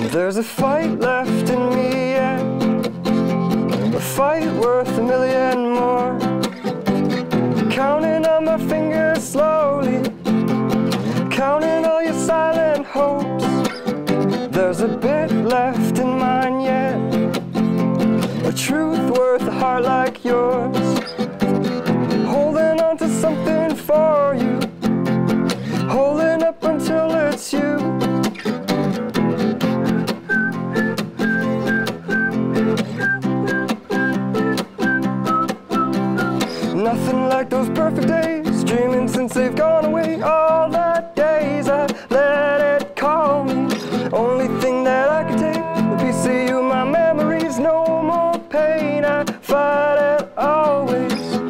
There's a fight left in me yet, a fight worth a million more. Counting on my fingers slowly, counting all your silent hopes. There's a bit left in mine yet, a truth worth a heart like yours. Holding on to something for you, holding up until it's you. Nothing like those perfect days, dreaming since they've gone away. All the days I let it call me. Only thing that I can take, a piece of you, my memories. No more pain, I fight it always.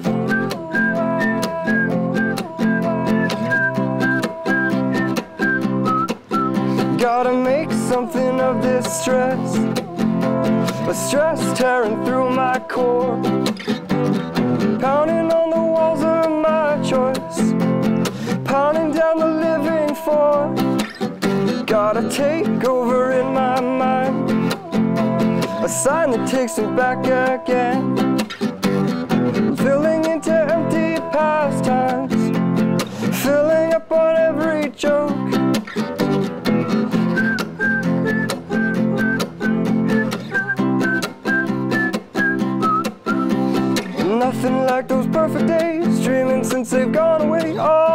Gotta make something of this stress, a stress tearing through my core. Pounding on the walls of my choice, pounding down the living floor. Gotta take over in my mind, a sign that takes me back again. Filling into empty pastimes, filling up on every joke. Nothing like those perfect days, dreaming since they've gone away.